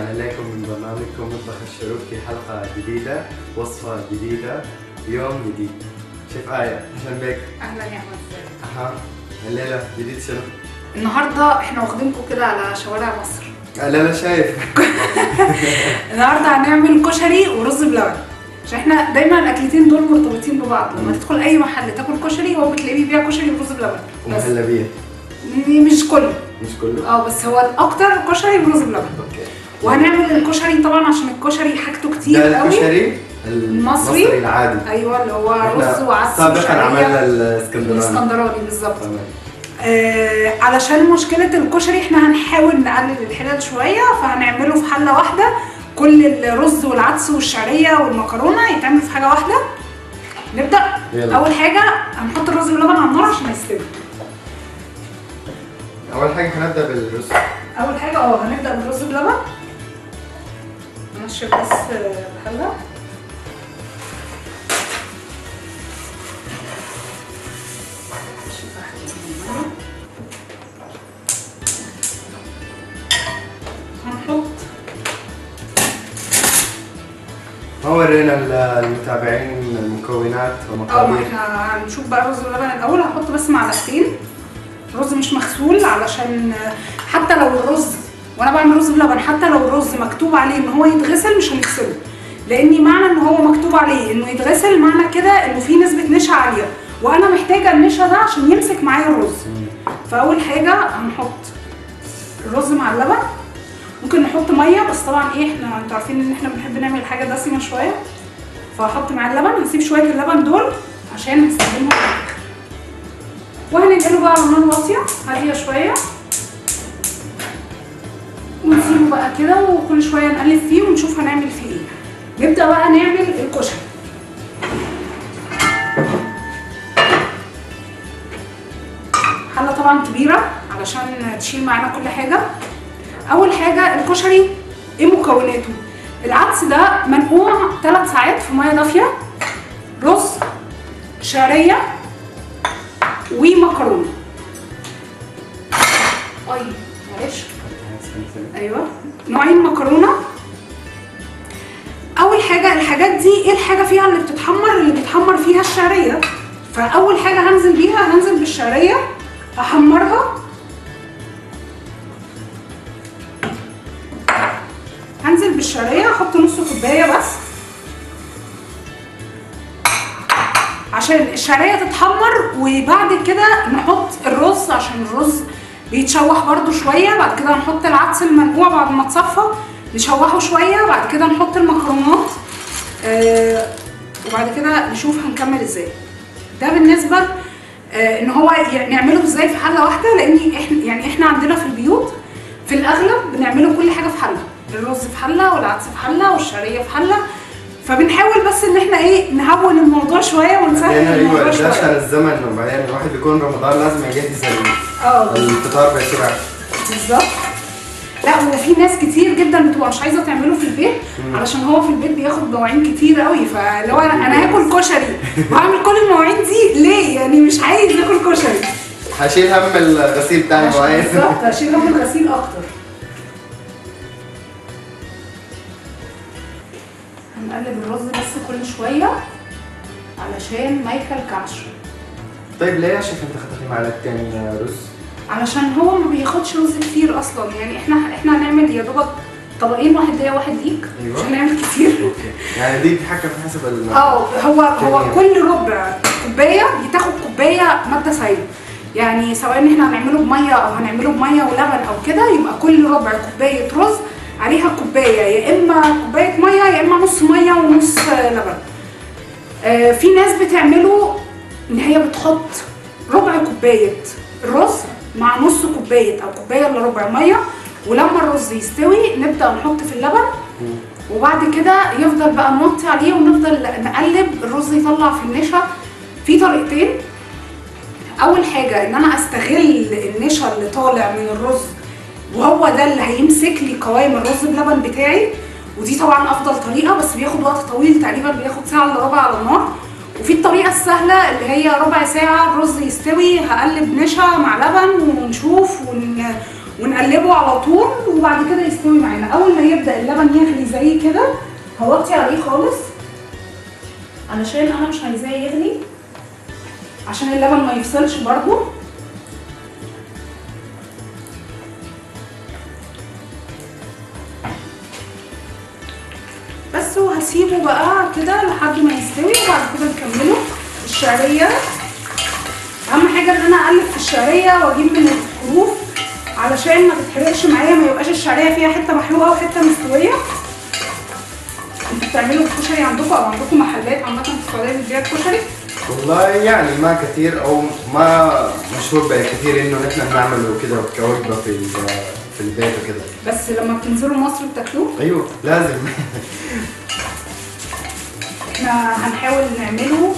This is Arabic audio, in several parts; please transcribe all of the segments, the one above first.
رجعنا لكم من برنامجكم مطبخ الشروق في حلقة جديدة، وصفة جديدة، يوم جديد. شيف آية، أهلا بك. اهلا يا احمد. الليلة جديد شنو؟ النهارده احنا واخدينكم كده على شوارع مصر. لا شايف. النهارده هنعمل كشري ورز بلبن، عشان احنا دايما الاكلتين دول مرتبطين ببعض. لما تدخل اي محل تاكل كشري هو بتلاقيه بيبيع كشري ورز بلبن. ومهلبية. مش كله. بس هو الاكتر كشري ورز بلبن. اوكي. وهنعمل الكشري طبعا عشان الكشري حاجته كتير قوي. ده الكشري المصري العادي. ايوه، اللي هو رز وعدس. سابقا عملنا الاسكندراني بالظبط. علشان مشكله الكشري احنا هنحاول نقلل الحلل شويه، فهنعمله في حله واحده. كل الرز والعدس والشعريه والمكرونه يتعملوا في حاجه واحده. نبدا. يلا. اول حاجه هنحط الرز واللبن على النار عشان يستوي. اول حاجه هنبدا بالرز. اول حاجه هنبدا بالرز بلبن. نشرب بس الحله. هنحط. ورينا المتابعين المكونات ومقادير. احنا هنشوف بقى الرز واللبن الاول. هحط بس معلقتين رز مش مغسول، علشان حتى لو الرز وانا بعمل رز بلبن حتى لو الرز مكتوب عليه ان هو يتغسل مش هنغسله، لاني معنى ان هو مكتوب عليه انه يتغسل معنى كده انه في نسبه نشا عاليه، وانا محتاجه النشا ده عشان يمسك معايا الرز. فاول حاجه هنحط الرز مع اللبن. ممكن نحط ميه، بس طبعا انتوا عارفين ان احنا بنحب نعمل حاجه دسمه شويه، فهحط مع اللبن. هسيب شويه اللبن دول عشان هستخدمهم في الاخر، وهننقله بقى على نار واطيه هاديه شويه، ونسيبه بقى كده، وكل شويه نقلب فيه ونشوف هنعمل فيه ايه. نبدا بقى نعمل الكشري. حله طبعا كبيره علشان تشيل معانا كل حاجه. اول حاجه الكشري ايه مكوناته؟ العدس ده منقوع 3 ساعات في ميه دافيه، رز، شعريه، ومكرونه. معلش. ايوه، نوعين مكرونه. اول حاجه الحاجات دي ايه الحاجه فيها اللي بتتحمر؟ اللي بيتحمر فيها الشعريه. فاول حاجه هنزل بالشعريه، هحمرها. هنزل بالشعريه، هحط نص كوبايه بس عشان الشعريه تتحمر، وبعد كده نحط الرز عشان الرز بيتشوح برده شويه. بعد كده هنحط العدس المنقوع بعد ما اتصفى نشوحه شويه. بعد كده نحط المكرونات، وبعد كده نشوف هنكمل ازاي. ده بالنسبه ان هو نعمله ازاي في حله واحده، لان احنا عندنا في البيوت في الاغلب بنعمله كل حاجه في حله، الرز في حله والعدس في حله والشعريه في حله. فبنحاول بس ان احنا نهون الموضوع شويه ونسهل الموضوع شويه. عشان الزمن، وبعدين الواحد بيكون رمضان لازم يجهز الفطار بسرعه. بالظبط. لا، وفي ناس كتير جدا بتبقى مش عايزه تعمله في البيت علشان هو في البيت بياخد مواعين كتير قوي. فلو انا هاكل كشري وهعمل كل المواعين دي ليه؟ يعني مش عايز اكل كشري. هشيل هم الغسيل بتاع المواعين. بالظبط، هشيل هم الغسيل اكتر. هنقلب الرز بس كل شويه علشان ما يكلكعش. طيب ليه يا شيخ انت خدتي معلقتين رز؟ علشان هو ما بياخدش رز كتير اصلا. يعني احنا هنعمل يا دوبك طبقين، واحد ليا واحد ليك. أيوة. مش هنعمل كتير. اوكي. يعني دي بتتحكم في حسب هو كل ربع كوبايه بتاخد كوبايه ماده سائله. يعني سواء ان احنا هنعمله بميه او هنعمله بميه ولبن او كده، يبقى كل ربع كوبايه رز عليها كوبايه، يا اما كوبايه ميه يا اما نص ميه ونص لبن. في ناس بتعمله ان هي بتحط ربع كوبايه الرز مع نص كوبايه او كوبايه الا ربع ميه، ولما الرز يستوي نبدا نحط في اللبن، وبعد كده يفضل بقى نوطي عليه ونفضل نقلب الرز يطلع في النشا. في طريقتين. اول حاجه ان انا استغل النشا اللي طالع من الرز، وهو ده اللي هيمسك لي قوام الرز بلبن بتاعي، ودي طبعا افضل طريقه، بس بياخد وقت طويل، تقريبا بياخد ساعه الا ربع على النار. وفي الطريقه السهله اللي هي ربع ساعه الرز يستوي، هقلب نشا مع لبن ونشوف ونقلبه على طول وبعد كده يستوي معانا. اول ما يبدا اللبن يغلي زي كده هوطي عليه خالص علشان انا مش عايزاه يغلي، عشان اللبن ما يفصلش برضو. بس وهسيبه بقى كده لحد ما يستوي وبعد كده نكمله. الشعريه اهم حاجه ان انا اقلب في الشعريه واجيب من الحروف علشان ما تتحرقش معايا، ما يبقاش الشعريه فيها حته محروقه وحته مستويه. انتوا بتعملوا الكشري عندكم او عندكم محلات عامه في السعوديه بتبيع الكشري؟ والله يعني ما كثير او ما مشهور بقى كثير انه نحن نعمله كده كوجبه في البيت وكده. بس لما بتنزلوا مصر بتاكلوه؟ ايوه لازم. احنا هنحاول نعمله.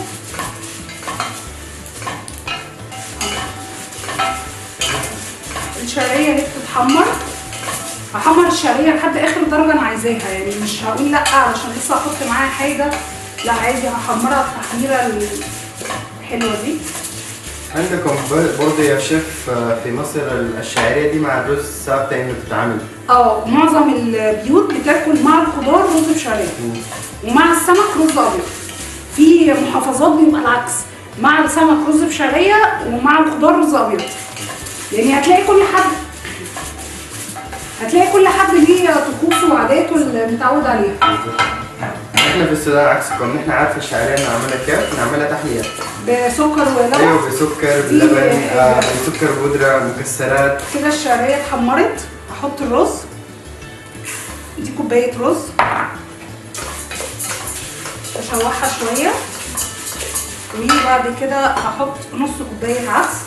الشعريه اللي بتتحمر هحمر الشعريه لحد اخر درجه انا عايزاها، يعني مش هقول لا علشان لسه احط معاها حاجه، لا عادي هحمرها التحميره الحلوه دي. عندكم برضه يا شيف في مصر الشعريه دي مع الرز ثابته انه تتعمل؟ معظم البيوت بتاكل مع الخضار رز بشعريه ومع السمك رز ابيض. في محافظات بيبقى العكس، مع السمك رز بشعريه ومع الخضار رز ابيض. يعني هتلاقي كل حد ليه طقوسه وعاداته اللي متعود عليها. احنا في السودان عكسكم، نحن عارفه الشعريه نعملها كيف؟ نعملها تحليه بسكر ولبن. ايوه بسكر بلبن بسكر بودره مكسرات كده. الشعريه اتحمرت، هحط الرز. دي كوبايه رز اشوحها شويه، وبعد كده هحط نص كوبايه عدس.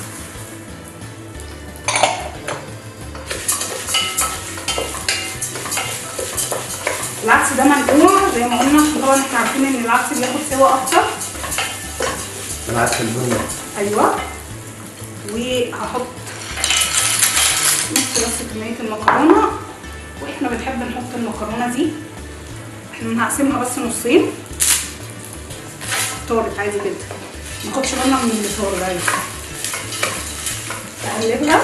العدس ده منقوع زي ما قلنا عشان طبعا احنا عارفين ان العدس بياخد سوا اكتر. العدس البني. ايوه. وهحط نص بس كميه المكرونه، واحنا بنحب نحط المكرونه دي. احنا هقسمها بس نصين. طارت عادي جدا، ما ناخدش بالنا من اللي طار عادي. هقلبها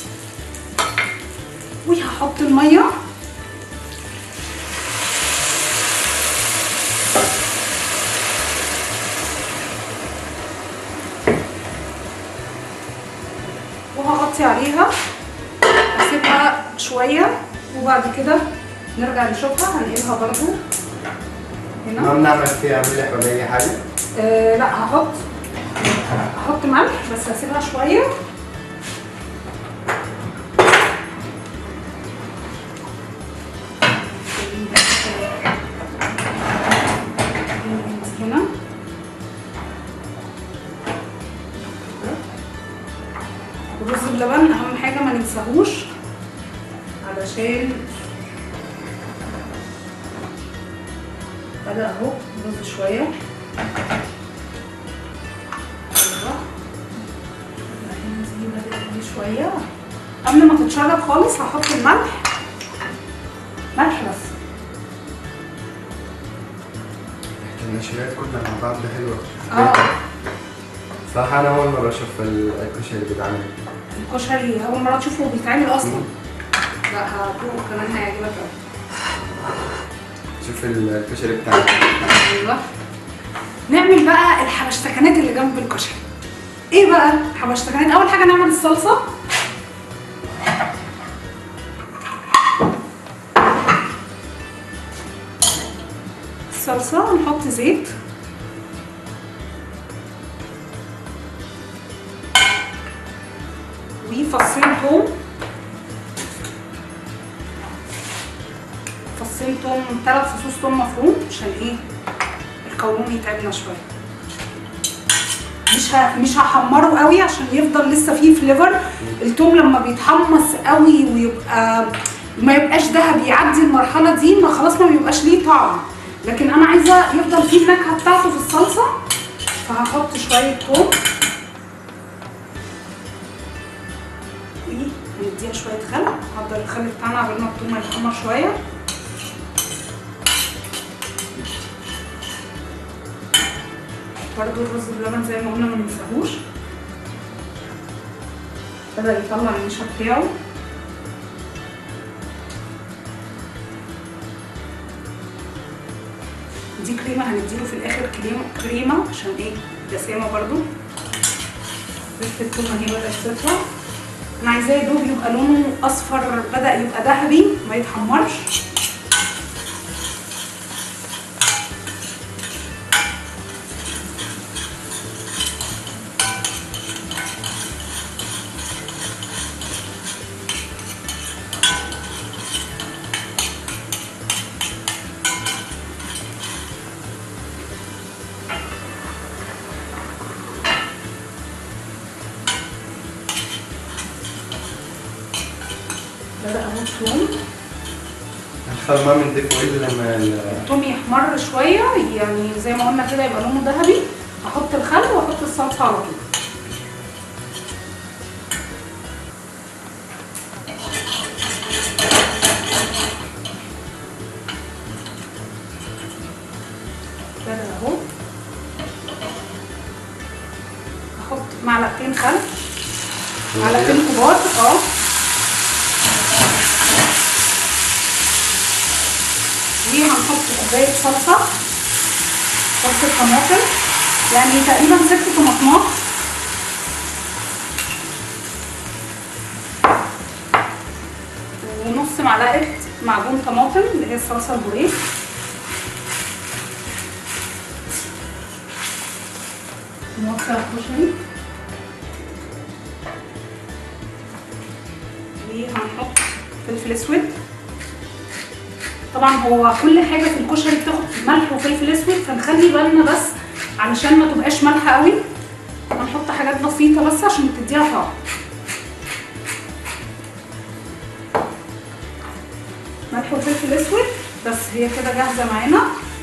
وهحط الميه. وهغطي عليها اسيبها شويه وبعد كده نرجع نشوفها. هنقلبها برضو هنا. ما بنعمل فيها ملح ولا اي حاجه؟ لا هحط ملح بس هسيبها شويه. هنا الرز بلبن اهم حاجه ما ننساهوش علشان بدأ اهو الرز شويه. ايوه هنا دي بدأت شويه. قبل ما تتشرب خالص هحط الملح، ملح بس. النشويات كلها مع بعض ده حلوه. صراحه انا اول مره اشوف الكشري اللي بيتعمل. الكشري اول مره تشوفه بيتعمل اصلا؟ لا هدوقه كمان هيعجبك قوي. شوف الكشري بتاعنا. ايوه. نعمل بقى الحبشتكنات اللي جنب الكشري. ايه بقى الحبشتكنات؟ اول حاجه نعمل الصلصه. الصلصه نحط زيت وفصين توم، فصين توم، 3 فصوص توم مفروم عشان ايه القولون يتعبنا شويه. مش هحمره قوي عشان يفضل لسه فيه فليفر. التوم لما بيتحمص قوي ويبقى ما يبقاش ذهبي يعدي المرحله دي ما خلاص ما بيبقاش ليه طعم، لكن انا عايزه يفضل فيه النكهه بتاعته في الصلصه. فهحط شويه توم ونديها شويه خل. هحضر الخل بتاعنا قبل ما التوم يتحمر شويه. برضو الرز بلبن زي ما قلنا ما ننساهوش. بدأ يطلع النشا بتاعه. دي كريمه هنديله في الاخر كريمه عشان ايه دسامه برضو. زيت الثوم اهي بدات تطلع. انا عايزاه يا دوب يبقى لونه اصفر، بدا يبقى ذهبي ما يتحمرش. بدأ اهو الثوم. الخل ما بنضيفه الا لما الثوم يحمر شويه، يعني زي ما قلنا كده يبقى لونه ذهبي، احط الخل واحط الصلصه على طول. بدأ اهو. احط معلقتين خل، معلقتين كبار وهنحط كوبايه صلصه طماطم، يعني تقريبا 6 طماطمات. ونص معلقه معجون طماطم اللي هي الصلصه البوريه. نوسع الكشري وهنحط فلفل اسود. طبعا هو كل حاجه في الكشري بتاخد ملح وفلفل اسود، فنخلي بالنا بس علشان ما تبقاش مالحه قوي. هنحط حاجات بسيطه بس عشان تديها طعم. ملح وفلفل اسود بس، هي كده جاهزه معانا.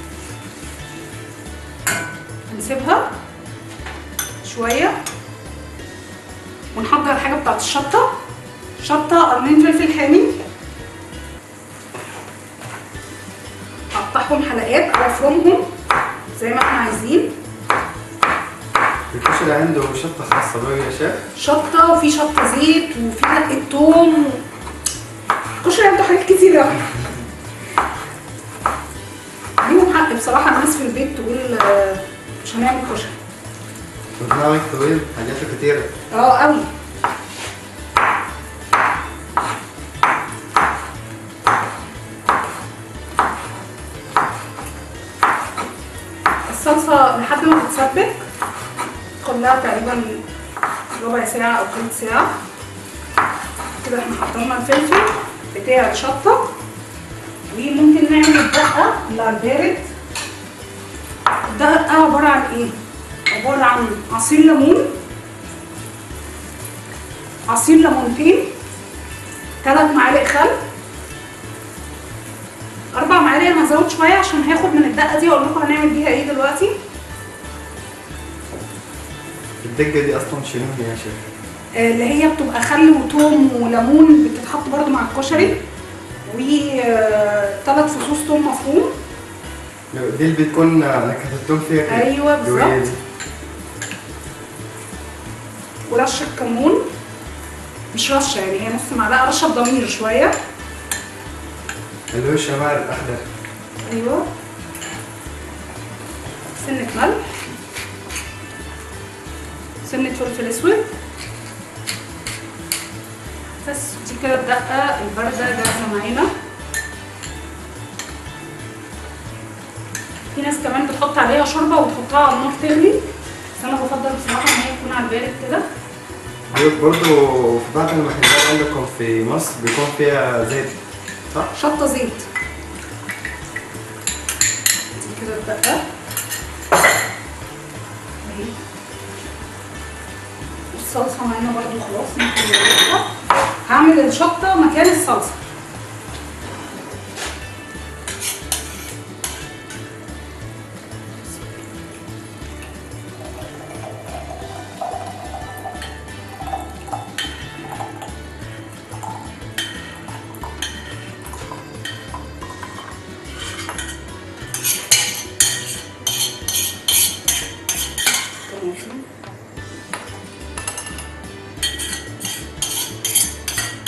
هنسيبها شويه ونحضر الحاجه بتاعت الشطه. شطه، قرنين فلفل حامي، اقطعهم حلقات او افرمهم زي ما احنا عايزين. الكشري عنده شطه خاصه بقى يا شيخ؟ شطه، وفي شطه زيت، وفي دقه ثوم. الكشري عنده حاجات كتير قوي. ليهم حق بصراحه الناس في البيت تقول مش هنعمل كشري. دماغك طويل، حاجاته كتيره. قوي. الصلصه لحد ما تتسبك تاخد لها تقريبا ربع ساعه او ثلث ساعه. كده احنا حطينا الفلفل بتاع الشطه، وممكن نعمل الدقه اللي على البارد. الدقه عباره عن ايه؟ عباره عن عصير ليمون، عصير ليمونتين، 3 معالق خل، 4 معالق. انا هزود شويه عشان هاخد من الدقه دي واقول لكم هنعمل بيها ايه دلوقتي. الدقه دي اصلا شنو هي يا شيخ؟ اللي هي بتبقى خل وثوم وليمون، بتتحط برده مع الكشري، و3 فصوص ثوم مفروم. دي اللي بتكون نكهه الثوم فيها كده. ايوه بالظبط. ورشه كمون، مش رشه يعني، هي نص معلقه، رشه بضمير شويه، اللي هو الشمار الاخضر. ايوه. سنه ملح، سنه فلفل اسود. بس دي كده الدقه البارده جاهزه معانا. في ناس كمان بتحط عليها شوربه وتحطها على النار تغلي، بس انا بفضل بصراحه ان هي تكون على البارد كده. برضه في بعض المحلات عندكم في مصر بيكون فيها زيت، صح؟ شطه زيت. دي كده الدقه اهي. الصلصه معانا برضو خلاص ممكن نضيفها. هعمل الشطه مكان الصلصه.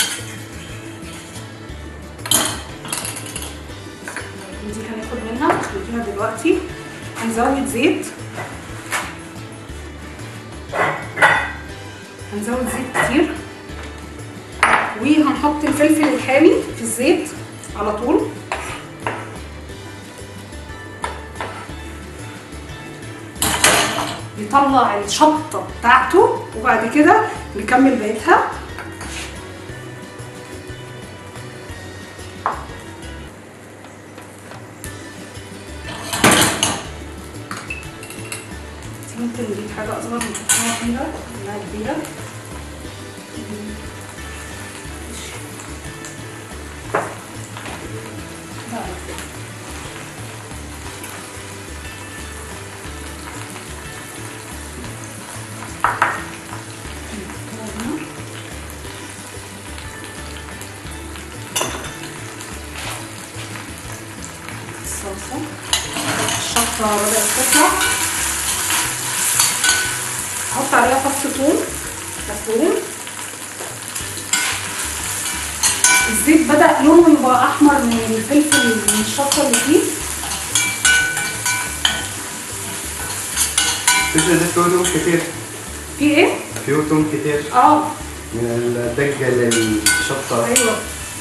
دي هناخد منها فيها دلوقتي. هنزود زيت، هنزود زيت كتير، وهنحط الفلفل الحامي في الزيت على طول. يطلع الشطة بتاعته، وبعد كده نكمل بقيتها. ممكن نجيب حاجة أصغر نحطها فيها إنها كبيرة. الصلصة، الشطة بدأت تطلع، احط عليها فص ثوم مفروم. الزيت بدأ لونه يبقى احمر من الفلفل من الشطة اللي فيه. الفلفل ده فيه توم كتير. فيه ايه؟ فيه توم كتير. من الدقة للشطة. ايوه.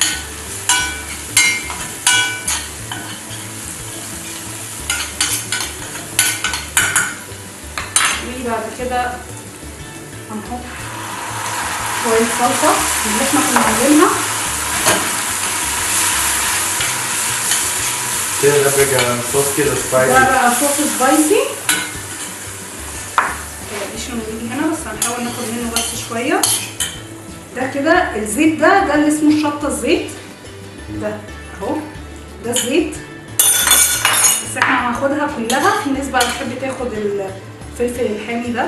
بعد كده هنحط شوية صلصة اللي احنا كنا عاملينها. كده ده بقى صوص كده سبايسي. ده بقى صوص سبايسي. متقلقيش لما نيجي هنا، بس هنحاول ناخد منه بس شوية. ده كده الزيت ده اللي اسمه الشطة الزيت. ده اهو، ده الزيت. بس احنا هناخدها كلها. في ناس بقى بتحب تاخد الفلفل الحامي ده.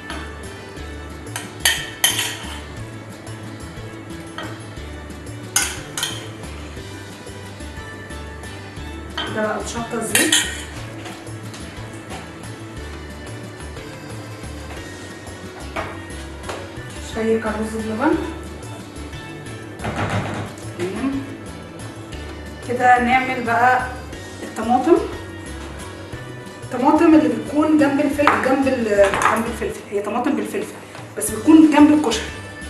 ده بقى الشطة الزيت. شوية الرز بلبن. تمام كده. نعمل بقى الطماطم. الطماطم اللي بتكون جنب الفلفل، جنب الفلفل، هي طماطم بالفلفل بس بتكون جنب الكشري.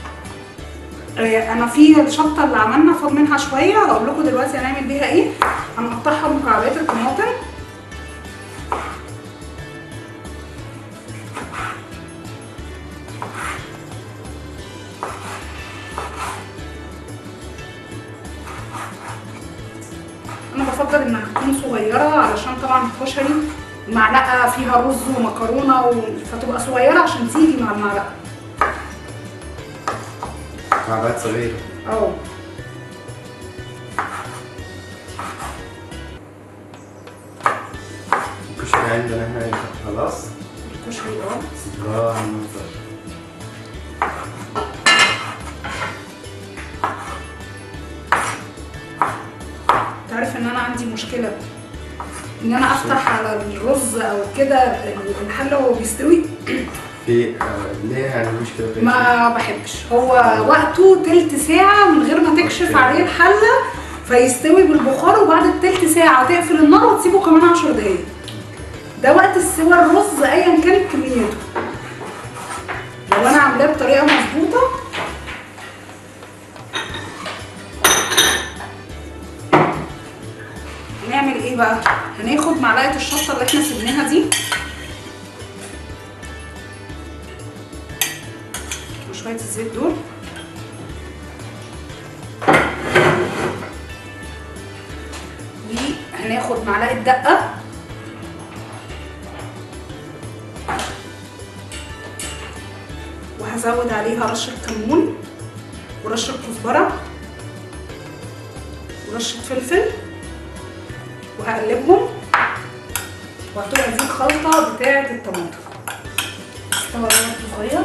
انا في الشطه اللي عملنا فاض منها شويه، هقول لكم دلوقتي هنعمل بيها ايه. هنقطعها مكعبات الطماطم. انا بفضل انها تكون صغيره علشان طبعا الكشري معلقه فيها رز ومكرونه فتبقى صغيره عشان تيجي مع المعلقه. مكعبات صغيره. الكشري عندنا هنا خلاص. الكشري الله على المنظر. تعرف ان انا عندي مشكله ان انا افتح على الرز او كده الحله وهو بيستوي. في ليه يعني المشكله في ما بحبش. هو وقته تلت ساعه من غير ما تكشف عليه الحله فيستوي بالبخار، وبعد التلت ساعه تقفل النار وتسيبه كمان 10 دقايق. ده وقت السوى الرز ايا كانت كميته. لو انا عاملاه بطريقه مظبوطه هنعمل ايه بقى؟ هناخد معلقه الشطه اللي احنا سيبناها دي وشويه الزيت دول، وهناخد معلقه دقه، وهزود عليها رشه كمون ورشه كزبره ورشه فلفل، وهقلبهم وهتبقى دي الخلطه بتاعه الطماطم. طبعا صغير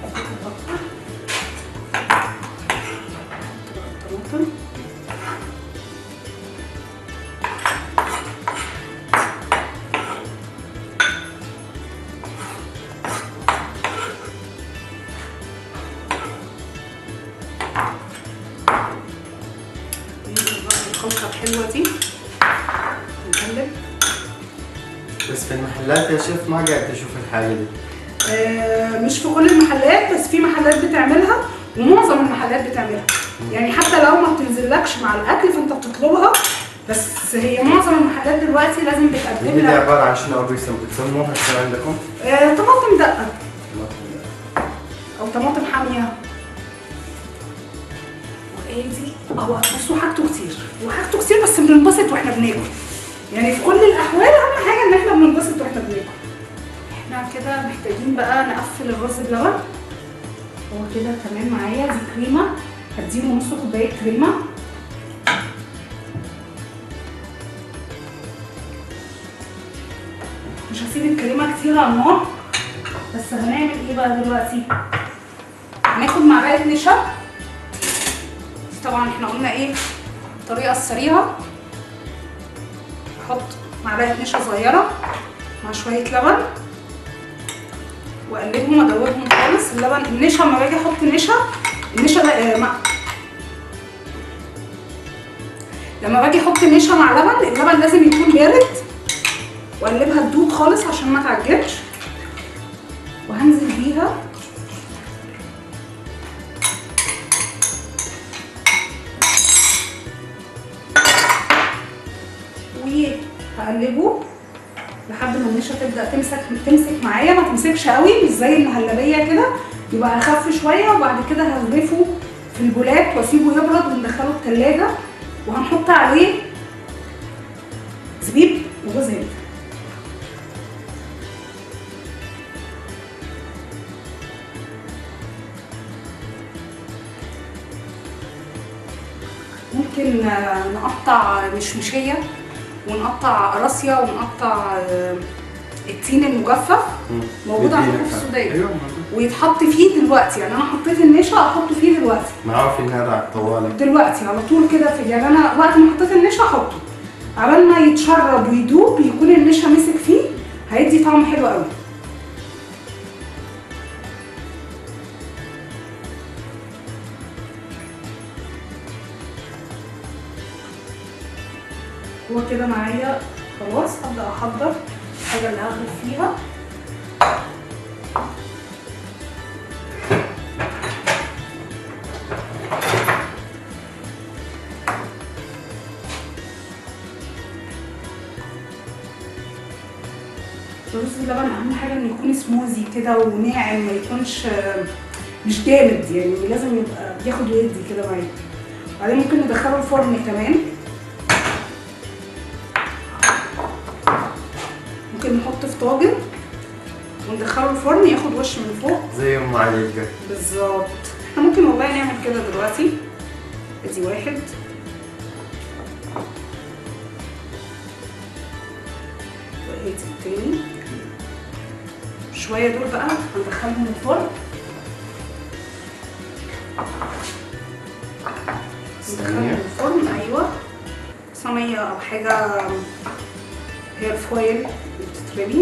الطماطم الخلطه الحلوه دي. نقلب بس في المحلات يا شيف ما قاعد تشوف الحاجة دي. مش في كل المحلات، بس في محلات بتعملها ومعظم المحلات بتعملها. يعني حتى لو ما بتنزلكش مع الاكل فانت بتطلبها، بس هي معظم المحلات دلوقتي لازم بتقدم دي لك. عبارة عن شنو بتسموها شنو عندكم؟ طماطم دقة او طماطم حامية. وادي هو بصوا حاجته كتير بس بننبسط واحنا بناكل. يعني في كل الاحوال اهم حاجة ان احنا بننبسط واحنا بناكل. احنا كده محتاجين بقى نقفل الرز بلبن. هو كده تمام معايا. دي كريمة، هديله نص كوباية كريمة. مش هسيب الكريمة كتير على النار، بس هنعمل ايه بقى دلوقتي؟ هناخد معلقة نشا. طبعا احنا قلنا ايه الطريقة السريعة. احط معلقة نشا صغيرة مع شوية لبن واقلبهم وادوبهم خالص. اللبن النشا لما باجي احط النشا لما باجي احط نشا مع لبن، اللبن لازم يكون بارد واقلبها تدوب خالص عشان ما تعجنش. وهنزل بيها وهقلبه لحد ما النشا تبدا تمسك معايا. ما تمسكش قوي، مش زي المهلبيه كده، يبقى اخف شويه. وبعد كده هغرفه في البولات واسيبه يبرد وندخله التلاجة. وهنحط عليه زبيب وجوز هند. ممكن نقطع مشمشيه ونقطع قراصية ونقطع التين المجفف، موجود عندكم في السودان. ايوه ويتحط فيه دلوقتي. يعني انا حطيت النشا احطه فيه دلوقتي. معروف ان هذا على الطوالي دلوقتي على طول كده. في يعني انا وقت ما حطيت النشا احطه عبال ما يتشرب ويدوب، يكون النشا مسك فيه، هيدي طعم حلو قوي. هو كده معايا خلاص. هبدأ احضر الحاجة اللي هغرف فيها. الرز باللبن اهم حاجة انه يكون سموزي كده وناعم، ما يكونش مش جامد. يعني لازم يبقى بياخد ويدي كده معايا. بعدين ممكن ندخله الفرن كمان. ممكن نحط في طاجن وندخله الفرن ياخد وش من فوق زي ام علي كده بالظبط. احنا ممكن والله نعمل كده دلوقتي. ادي واحد، وادي التاني. شويه دول بقى هندخلهم الفرن. ندخلهم الفرن. ايوه، صينيه او حاجه هي الفويل اللي بتترمي.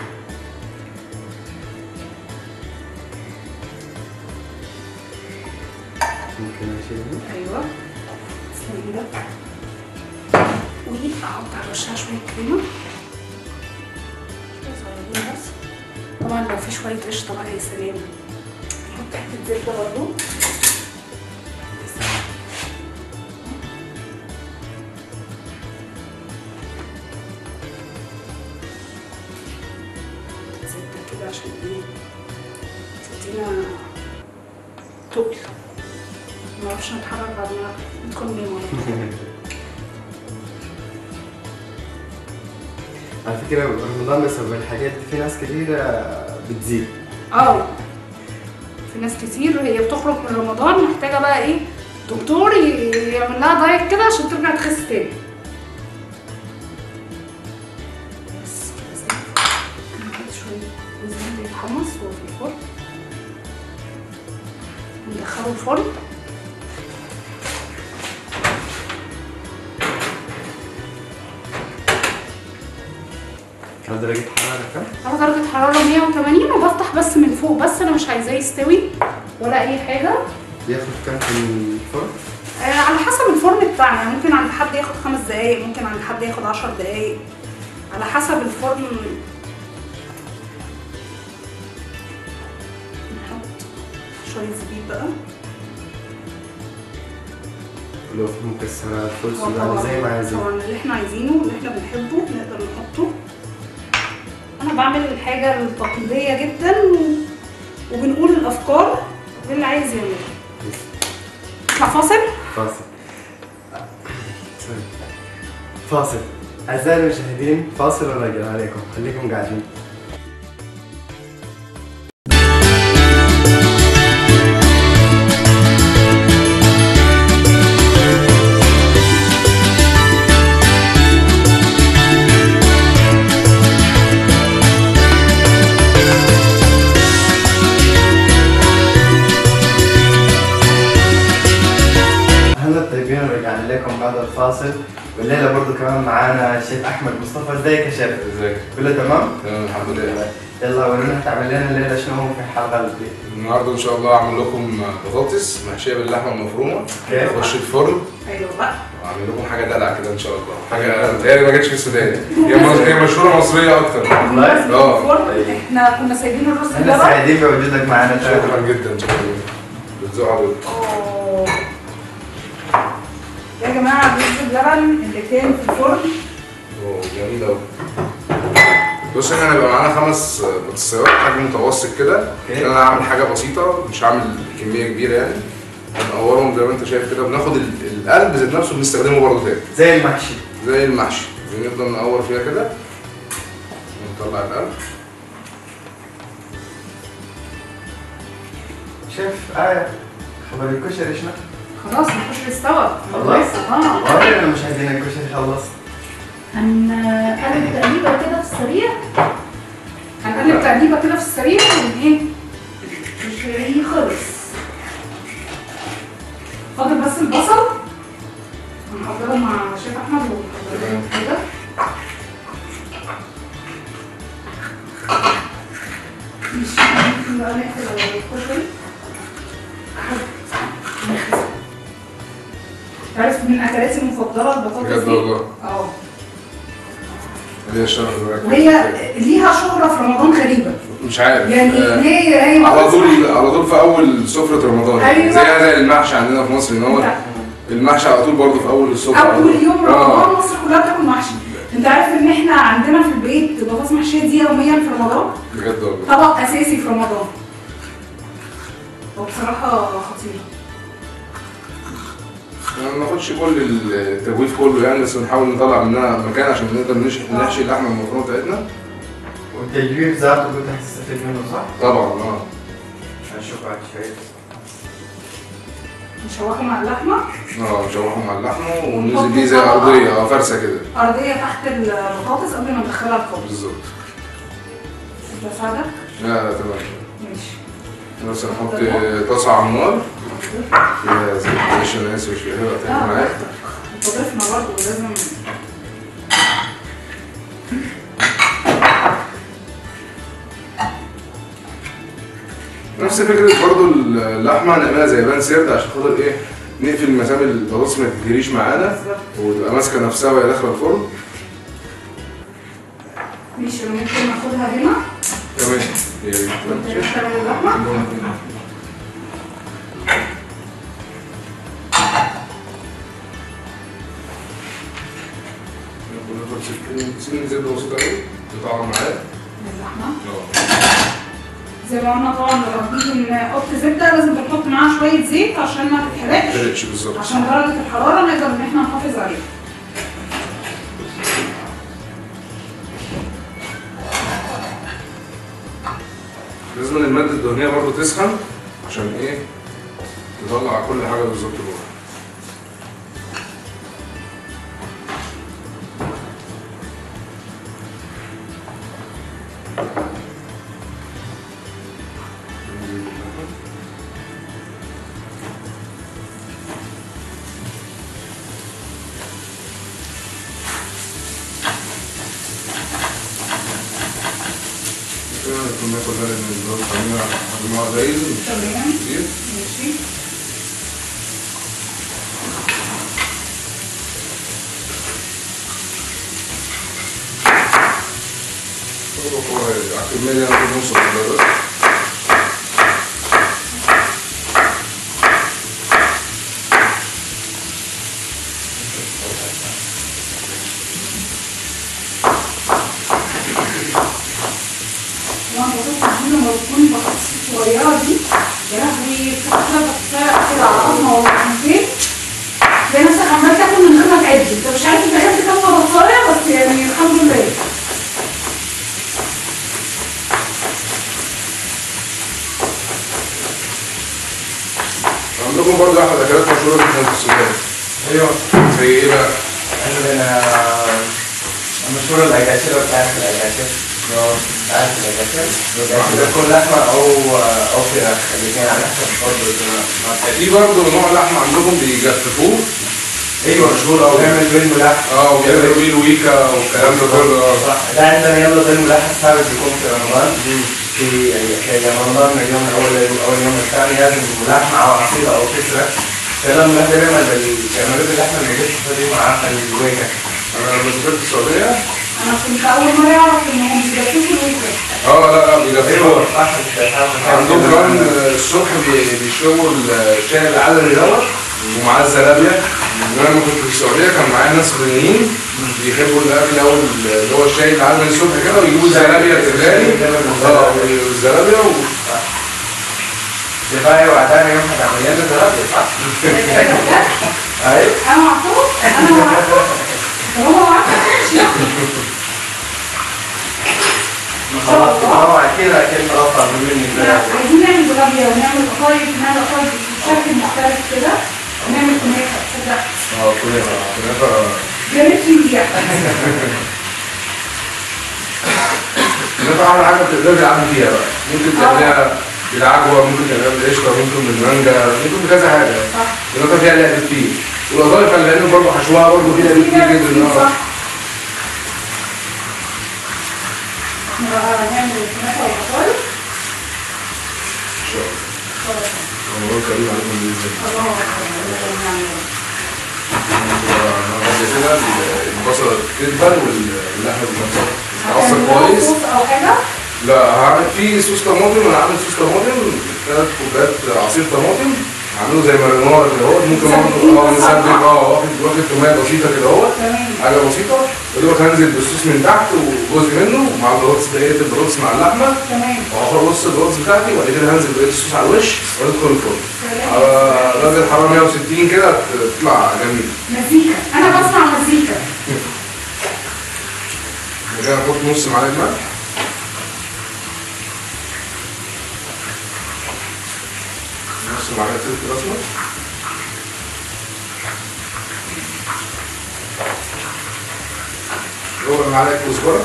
ممكن اشيلها. ايوه استني ده. واحط على وشها شويه كريمه صغيرين بس. طبعا لو في شويه قشطه بقى يا سلام. نحط حته زبده برضه. عشان ايه تدينا تقل. معرفش نتحرك بعد ما ندخل ننام. على فكرة رمضان بسبب الحاجات دي في ناس كثير بتزيد. في ناس كتير هي بتخرج من رمضان محتاجة بقى ايه دكتور يعمل لها دايت كده عشان ترجع تخس تاني. بس كده نحط شوية جوز هند يتحمص وهو في الفرن. ندخله الفرن. على درجة حرارة كام؟ على درجة حرارة 180 وبفتح بس من فوق بس. انا مش عايزاه يستوي ولا اي حاجة. بياخد كام في الفرن؟ على حسب الفرن بتاعنا. يعني ممكن عند حد ياخد 5 دقايق، ممكن عند حد ياخد 10 دقايق. على حسب الفرن. نحط شويه زبيب بقى، لو في مكسرات فلفل يعني زي ما عايزين. طبعا اللي احنا عايزينه واللي احنا بنحبه نقدر نحطه. انا بعمل الحاجه التقليديه جدا وبنقول الافكار اللي عايز يعملها. نطلع فاصل. فاصل. اعزائي المشاهدين، فاصل وراجع عليكم، خليكم قاعدين. رجعنا لكم بعد الفاصل، والليله برضه كمان معانا الشيف احمد مصطفى. ازيك يا شيف؟ ازيك؟ كله تمام؟ تمام الحمد لله. يلا قولوا لنا هتعمل لنا الليله شنو هو في الحلقه دي؟ النهارده ان شاء الله هعمل لكم بطاطس محشيه باللحمه المفرومه. تخش الفرن. ايوه بقى. وهعمل لكم حاجه دلع كده ان شاء الله، حاجه متهيألي ما جاتش في السودان. هي مشهوره مصريه اكتر. والله؟ احنا كنا سايبين الرز احنا سعيدين بوجودك معانا. شكرا جدا. شكرا. بتذوق حضرتك. يا جماعه الرز بلبن اللي كان في الفرن. جميل قوي. بص احنا هيبقى معانا 5 بطاطسيات حجم متوسط كده، عشان انا هعمل حاجه بسيطه مش هعمل كميه كبيره يعني. هنقورهم زي ما انت شايف كده، بناخد القلب ذات نفسه بنستخدمه برضه تاني زي المحشي. زي المحشي بنفضل نقور فيها كده ونطلع القلب. شيف خبر الكشري شنو؟ خلاص الكشري استوى. خلاص؟ انا مش عايزين الكشري خلص. هنقلب تقليبه كده في السريع. هنقلب تقليبه كده في السريع وايه؟ الكشري خلص. فاضل بس البصل هنحضره مع شيف احمد ونحضره كده. ماشي بقى نقفل الكشري. تعرف من اكلاتي المفضله البطاطس دي؟ بجد والله؟ هي الشهر وهي ليها شهره في رمضان غريبه. مش عارف يعني هي على طول في اول سفره رمضان. أيوة. زي المحشي عندنا في مصر ان هو المحشي على طول برضه في اول السفره. اول يوم رمضان مصر كلها بتاكل محشي. انت عارف ان احنا عندنا في البيت بطاطس محشيه دي يوميا في رمضان؟ بجد والله؟ طبق اساسي في رمضان. وبصراحه خطيره. ما بناخدش كل التجويف كله يعني، بس بنحاول نطلع منها مكان عشان نقدر نحشي اللحمه المفرومه بتاعتنا. والتجويف ذاته كنت هتستفيد منه صح؟ طبعا. هنشوف بعد شويه. نشوحه مع اللحمه. نشوحه مع اللحمه وننزل بيه زي ارضيه فرشه كده. ارضيه تحت البطاطس قبل ما ندخلها الفرن. بالظبط. انت ساعدك؟ لا تمام. ماشي. بس نحط طاسه على النار فيها زيت. معلش انا اسف مش فيها وقت معاك. انت ضيفنا برضه لازم. نفس فكره برضه اللحمه هنعملها زي بان سيرد عشان خاطر ايه؟ نقفل مسام البطاطس ما تتهريش معانا وتبقى ماسكه نفسها وهي داخله الفرن. ماشي ممكن ناخدها هنا. تمام. يا ريت. نشتغل اللحمه. سن زبده بسيطه قوي تطعم معايا اللحمه. زي ما قلنا طبعا لما بنيجي نحط زبده لازم بنحط معاها شويه زيت عشان ما تتحرقش. بالظبط. عشان درجه الحراره نقدر ان احنا نحافظ عليها. لازم الماده الدهنيه برضه تسخن عشان ايه؟ تطلع كل حاجه بالظبط جوه. كنا كلها لازم نعملها مجموعة قليل مش كتير. ماشي. الكمية دي هناخد نص الكيلو بس. لما تكون بطاطس صغيرة دي يا لهوي بتاخد كده على قطمة ولا قطمتين تلاقي نفسك عمال تاكل من غير ما تعد، انت مش عارف انت اكلت كام بطاطساية بس يعني الحمد لله. عندكم برضه احد اكلات مشهورة جدا في السودان. ايوه. زي ايه بقى؟ عندنا مشهورة الأجاشرة بتاعت الأجاشر. بتاعت الأجاشر. بتكون لحمة أو فراخ، الاثنين على حسب برضه. في برضه نوع لحمة عندكم بيجففوه. ايوه مشهور أوي. بيعمل بين ملح. وبيعملوا بيه الويكا والكلام ده كله. صح. ده عندنا يلا بين ملح ثابت بيكون في رمضان. في رمضان من اليوم الأول اليوم الثاني لازم ملح مع عصير أو كسرة. فلما الملح ده بيعملوا اللحمة المجففة دي مع الويكا. أنا لما سافرت السعودية انا كنت اول مرة اعرف انهم بيجففوا الويكا. لا بيجففوه. صح. عندهم كمان الصبح بيشربوا الشاي العلني دوت ومعاه الزلابية. أنا لما كنت في السعودية كان معايا ناس صينيين بيحبوا الأكل أو اللي هو الشاي العلني الصبح كده ويجيبوا الزلابية التغالي. والزلابية كفاية وعدانا يوم هتعمليها لنا زلابية صح؟ أيوه. انا معطوه هو معطوه هو أكيد أوفر مني. عايزين نعمل زلابية ونعمل قطايف بشكل مختلف كده ونعمل كنافة تصدق؟ كنافة يا ريت ينجح. كنافة أعمل حاجة بتقدري تعملي فيها بقى، ممكن تعمليها بالعجوة، ممكن تعمليها بالقشطة، ممكن بالمانجا، ممكن بكذا حاجة. كنافة فيها لعب كتير، والقطايف خلي بالك برضه حشوها برضه فيها لعب كتير جدا. هنعمل الكنافة والقطايف. إن شاء الله. الله كريم عليكم بإذن الله. كده البصلة تدبل واللحمة تتبل. تعصر كويس. أو حاجة؟ لا هعمل فيه صوص طماطم. أنا عامل صوص طماطم 3 كوبايات عصير طماطم. عامله زي مارينار كده اهوت. ممكن برضه نسبك واخد تومية بسيطة كده اهوت. حاجة بسيطة. ودلوقتي هنزل بالصوص من تحت وجزء منه مع البطاطس بقية البطاطس مع اللحمة. تمام. وهاخد نص البطاطس بتاعتي وبعد كده هنزل بقية الصوص على الوش وادخل الفرن. على درجة حرارة 160 كده تطلع جميلة. مزيكا، أنا بسمع مزيكا. كده هنحط نص معلقة ملح. نص معلقة فلفل أسمر. ربع معلقة كزبرة.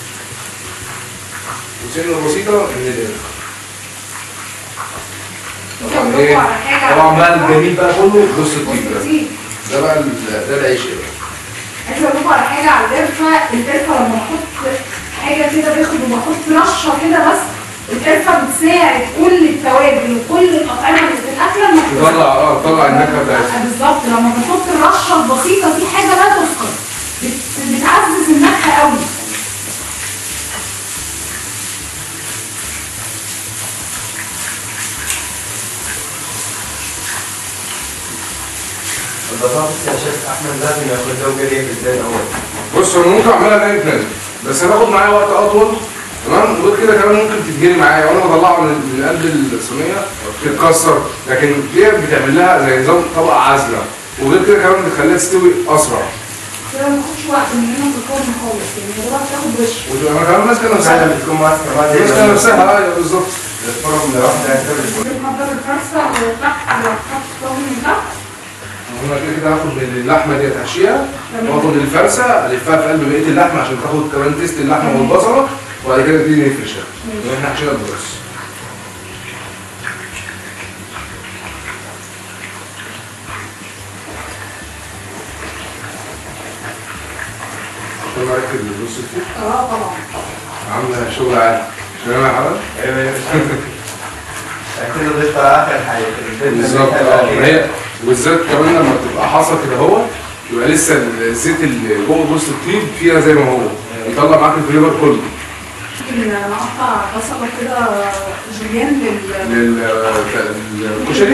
وسنة بسيطة من القرفة. طبعا بقى الجميل بقى كله جوز الطيب ده بقى ده العيش بقى. عايزه اقول لكم على حاجه على القرفه لما احط حاجه كده باخد وبحط رشه كده بس القرفه بتساعد كل التوابل وكل الاطعمه اللي في الاكله انك تطلع النكهه بتاعتها. بالظبط لما بنحط الرشه البسيطه دي حاجه لا تذكر بتعزز النكهه قوي. البطاطس يا شيخ احمد لازم ياخد له قليه في الزيت اول. بص انا ممكن اعملها نايم نازل بس هتاخد معايا وقت اطول تمام. وغير كده كمان ممكن تتجري معايا وانا بطلعها من قلب الصينيه تتكسر. لكن دي بتعمل لها زي نظام طبقه عازله وغير كده كمان بتخليها تستوي اسرع. كده ما تاخدش وقت مننا في الفرن خالص يعني يا دوبك تاخد وش. وتبقى كمان ماسكه نفسها. بتكون ماسكه نفسها. ايوه بالظبط. الفرن لوحدها تستوي. بنحضر الفرصه وتحت من تحت. انا كده هاخد اللحمه دي اتحشيها واخد الفرسه الفها في قلب بقيه اللحمه عشان تاخد كمان تيست اللحمه والبصله وبعد كده نبتدي نفرشها واحنا حشينا البرص. عشان اركب الرز فيه. طبعا. عامله شغل عالي. مش انا حضرتك؟ ايوه كده ضيفها اخر حاجه. بالظبط. هي والزيت كمان لما بتبقى حاصه كده اهو يبقى لسه الزيت اللي جوه جوز الطيب فيها زي ما هو يطلع معاك الفليفر كله. ممكن نقطع بصله كده جوليان للكشري.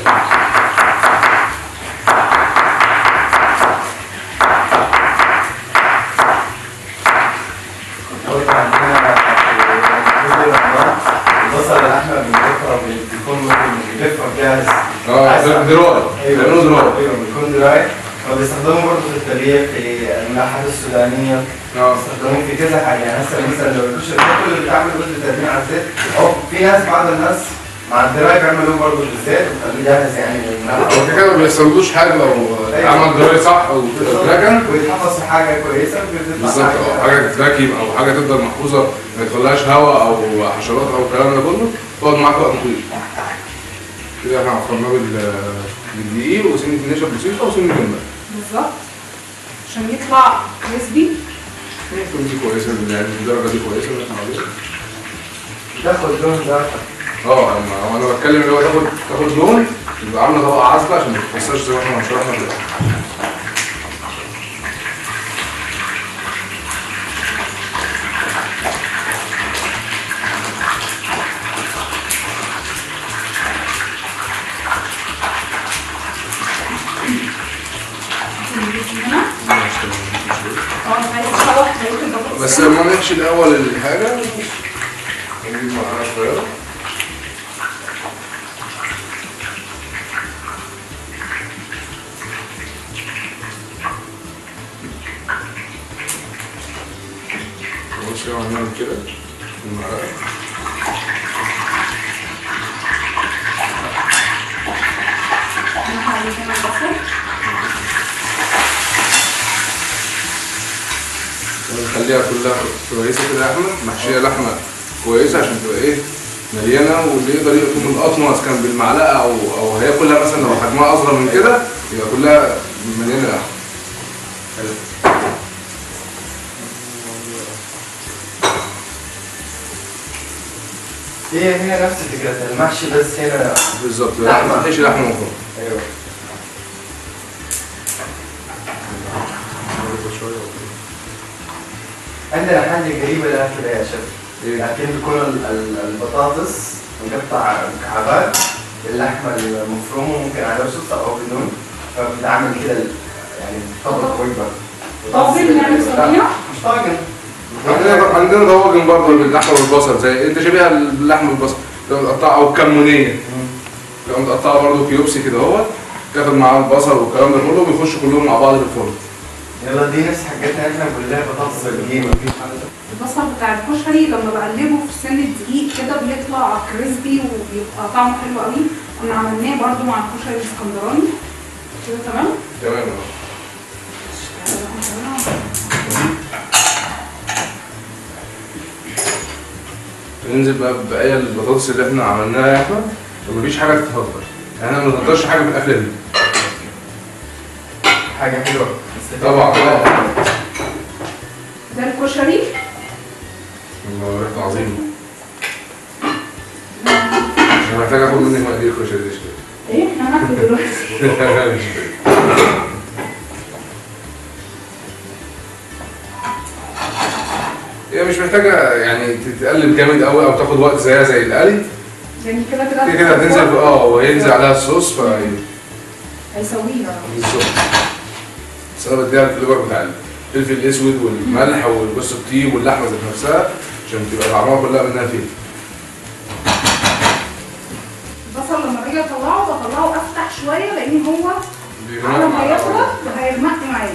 البصل الاحمر بنقطعه بيكون بيلفه جاهز. دراي. بيعملوا دراي. ايوه بيكون دراي. وبيستخدموه برضه في التربيه في الملاحات السودانيه. بيستخدموه في كذا حاجه، يعني هسه مثلا لو الكشري كل اللي بتعمل رز تقديم على الزيت، او في ناس بعض الناس مع الدراي بيعملوه برضه في الزيت وبيخليه جاهز يعني هو كده ما بيستوردوش حاجه لو عمل دراي صح او تراكن ويتحفظ في حاجه كويسه بالظبط. حاجه تتراكم او حاجه تفضل محفوظه ما يدخلهاش هواء او حشرات او الكلام ده كله تقعد معاك وقت طويل. كده احنا عفرناه بالدقيق وسنه نشا بسيطه وسنه جبنه بالظبط عشان يطلع كريسبي. دي كويسه يعني الدرجه دي كويسه اللي احنا عاوزينها. تاخد لون دارك. انا بتكلم اللي هو تاخد لون يبقى عامله طبقه عازله عشان ما تتكسرش زي ما احنا شرحنا كده. بس لما نحشي الاول الحاجه نجيب معاها صغيره بص هنعمل كده بالمعلقه. ونخليها كلها كويسه كده يا احمد، محشيه لحمه كويسه عشان تبقى ايه مليانه، واللي يقدر يقطم القطمه كان بالمعلقه او هي كلها مثلا لو حجمها اصغر من كده يبقى كلها مليانه لحمه. هي نفس فكرة المحشي بس هنا بالظبط محشي لحمه مفرومه. ايوه. عندنا حاجة قريبة لها كده يا شيف. لكن بيكون البطاطس مقطع مكعبات، اللحمة المفرومة ممكن على وسط أو بدون، فبتعمل كده يعني طبق وجبة. طاجن نعمل صينية؟ مش طاجن. عندنا طواجن برضه باللحمه والبصل، زي انت شبيهه باللحمه والبصل، تبقى متقطعه او كمونيه. تبقى متقطعه برضه كيوبسي كده اهوت، تاخد معاه البصل والكلام ده كله بيخشوا كلهم مع بعض في الفرن. يلا دي نفس حاجتنا احنا كلها بطاطس بالقيمة. البصل بتاع الكشري لما بقلبه في سن الدقيق كده بيطلع كريسبي وبيبقى طعمه حلو قوي. كنا عملناه برضو مع الكشري الاسكندراني كده. تمام؟ تمام. ننزل بقى ببقايا البطاطس اللي احنا عملناها يا احمد، ومفيش حاجه تتهدر، يعني احنا ما بنهدرش حاجه في الاكله دي. حاجة حلوة طبعا. ده الكشري. الله ريحته عظيمه. انا محتاج اخد منك مقادير الكشري دي شويه. ايه احنا هناكل دلوقتي. هي مش محتاجه يعني تتقلب جامد قوي او تاخد وقت زيها زي القلي. يعني كده كده هتنزل وهينزل عليها الصوص هيسويها بالظبط. بس انا بديها الفليفر بتاع الفلفل الاسود والملح والجوز الطيب واللحمه ذات نفسها عشان تبقى طعمها كلها منها فيه. البصل لما باجي بطلعه افتح شويه لان هو على ما يخلط هيغمق معايا.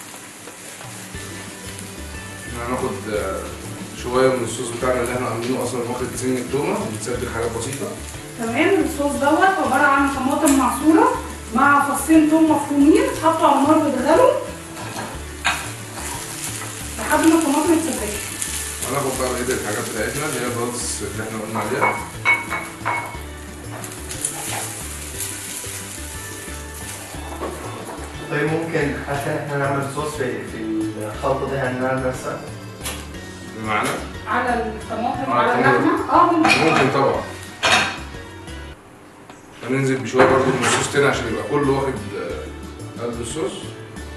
هناخد شويه من الصوص بتاعنا اللي احنا عاملينه اصلا، واخد سن التومه ونتسبك حاجات بسيطه. تمام. الصوص دوت عباره عن طماطم معصوره مع فصين توم مفرومين، اتحطوا على النار ويتغلوا لحد ما الطماطم تتسبك. هناخد بقى بقيه الحاجات بتاعتنا اللي هي البطاطس اللي احنا قلنا عليها. طيب ممكن عشان احنا نعمل صوص في الخلطة دي هنعمل نفسها؟ بمعنى؟ على الطماطم وعلى اللحمة؟ ممكن طبعا. هننزل بشوية برضه من الصوص تاني عشان يبقى كله واخد قلب الصوص.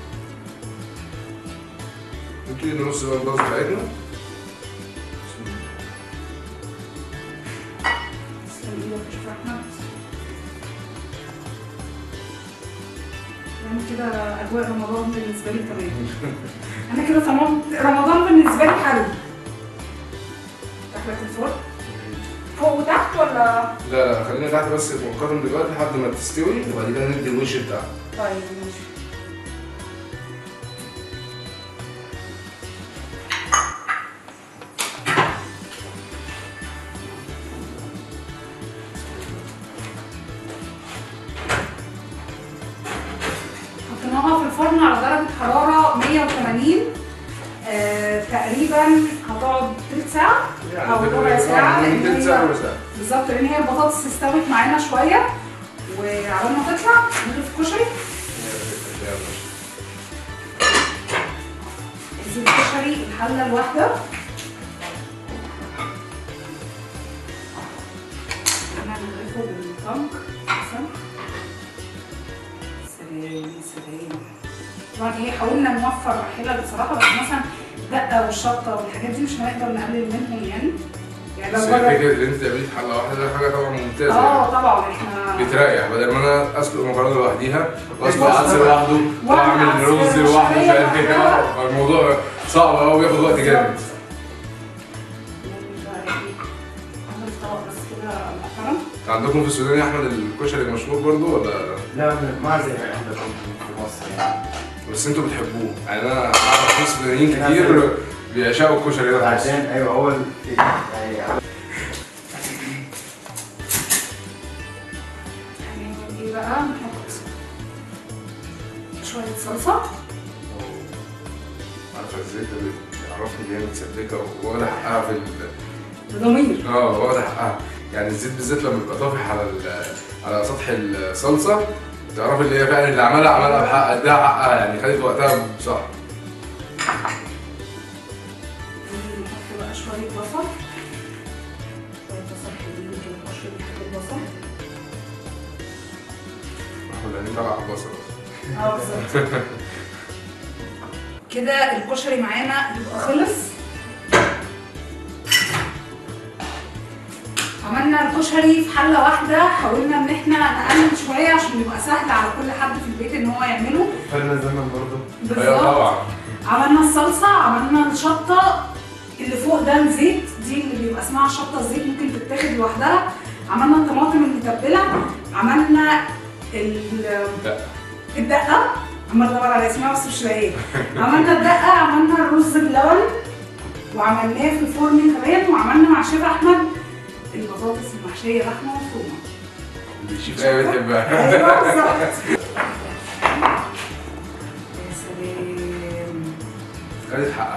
نبتدي نرص بقى البطاطس بتاعتنا. ايدك يا شيف احمد. يعني كده اجواء رمضان بالنسبه لي تمام. انا كده تمام، رمضان بالنسبه لي حلو. دخلت الفرن فوق وتحت ولا؟ لا خلينا تحت بس مؤقتا دلوقتي لحد ما تستوي وبعد كده ندي الوش بتاعها. طيب ماشي. حطيناها في الفرن على درجة حرارة 180 تقريبا، هتقعد تلت ساعة أو ربع ساعة. من تلت ساعة ربع ساعة بالظبط، لأن هي البطاطس استوت معانا شوية، وعقبال ما تطلع نضيف كشري. زيت كشري الحلة الواحدة. احنا هنضيفه بالطنق مثلا. سلام. طبعا ايه، حاولنا نوفر حلل بصراحة، بس مثلا الدقة والشطة والحاجات دي مش هنقدر نقلل منهم يعني. بس هي فكرة ان انت تعملي في حلة واحدة ده حاجة طبعا ممتازة. طبعا احنا بتريح، بدل ما انا اسلق مكرونة لوحديها واسلق عدس لوحده واعمل رز لوحده مش عارف ايه، الموضوع صعب قوي وياخد وقت جامد. عندكم في السودان يا احمد الكشري مشهور برضو ولا؟ لا ما زي عندكم في مصر يعني. بس انتوا بتحبوه، يعني انا اعرف ناس سودانيين كتير بيعشقوا الكشري ده. بعدين ايوه اول يعني ايه بقى، نحط شوية صلصة. عارفه الزيت اللي بيعرفني ان هي متسبكه واخده حقها في بضمير. واخده حقها، يعني الزيت بالذات لما بيبقى طافح على سطح الصلصه تعرف اللي هي فعلا اللي عملها بحق اداها حقها، يعني خدت وقتها صح. نحط بقى شوية بصل. شوية بصل حلوين كده، نقشر بحب البصل. لان طلع البصل بالظبط. كده الكشري معانا يبقى خلص. عملنا الكشري في حله واحده، حاولنا ان احنا نقلل شويه عشان يبقى سهل على كل حد في البيت ان هو يعمله. فرنا زمن برضه. ايوه طبعا. عملنا الصلصه، عملنا الشطه اللي فوق ده الزيت، دي اللي بيبقى اسمها الشطه الزيت، ممكن تتاخد لوحدها. عملنا الطماطم المتبله، عملنا الدقه، عمال ادور على اسمها بس مش لاقيه. عملنا الدقه، عملنا الرز بلبن وعملناه في الفرن كمان، وعملنا مع شيف احمد البطاطس المحشيه لحمه مفرومه. اللي الشيف ايه بتحبها. ايوه بالظبط. يا سلام. خدت حقها.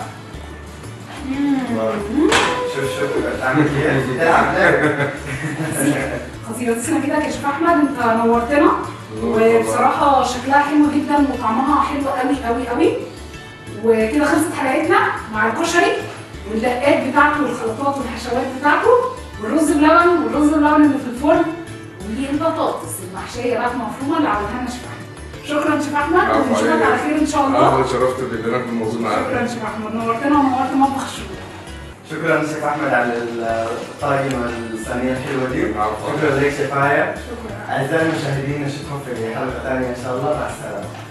شوف تعمل ايه؟ خطيره، تسلم ايدك يا شيف احمد، انت نورتنا. وبصراحه شكلها حلو جدا وطعمها حلو قوي. وكده خلصت حلقتنا مع الكشري والدقات بتاعته والخلطات والحشوات بتاعته والرز بلبن اللي في الفرن والبطاطس المحشيه لحمه مفرومه اللي عملها لنا شيف احمد. شكرا شيف احمد، ونشوفك على خير ان شاء الله. انا اتشرفت بان انا كنت موجود معاك. شكرا شيف احمد، نورتنا ونورت مطبخ الشغل. شكرا شيف احمد على الطاجن والصينيه الحلوه دي. شكرا لك شيف آية. شكرا. اعزائي المشاهدين نشوفكم في حلقه ثانيه ان شاء الله، مع السلامه.